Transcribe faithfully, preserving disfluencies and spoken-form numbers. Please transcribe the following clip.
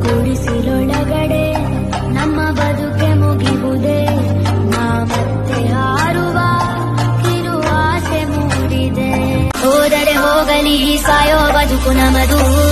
ಗುಡಿಸಿಲೊಳಗಡೆ ನಮ್ಮ ಬದುಕೆ ಮುಗಿಯುವುದೇ ನಾ ಮತ್ತೆ ಹಾರುವ ಕಿರು ಆಸೆ ಮೂಡಿದೆ. ಹೋದರೆ ಹೋಗಲಿ ಸಾಯೋ ಬದುಕು ನಮದು.